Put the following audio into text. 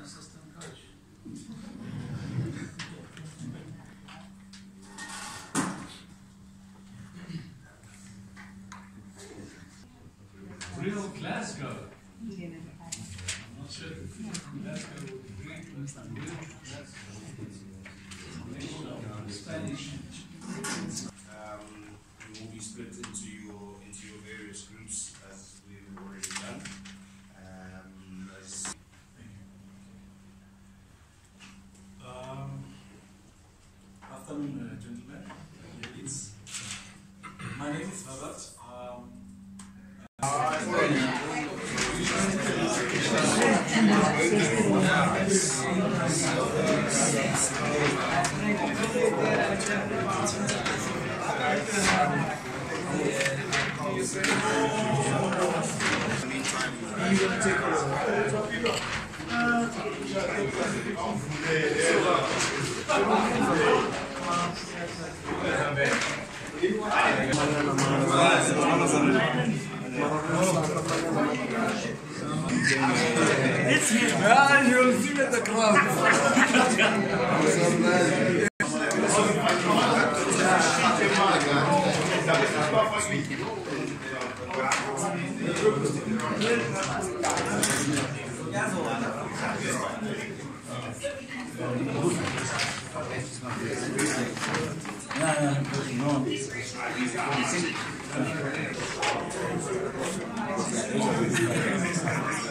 assistant coach. Real Glasgow. I'm not sure Glasgow would be great, but real Glasgow. Spanish. You will be split into your various groups as we've already done. Afternoon, gentlemen, ladies. My name is Herbert. It's here, man. You'll see at the crowd. No.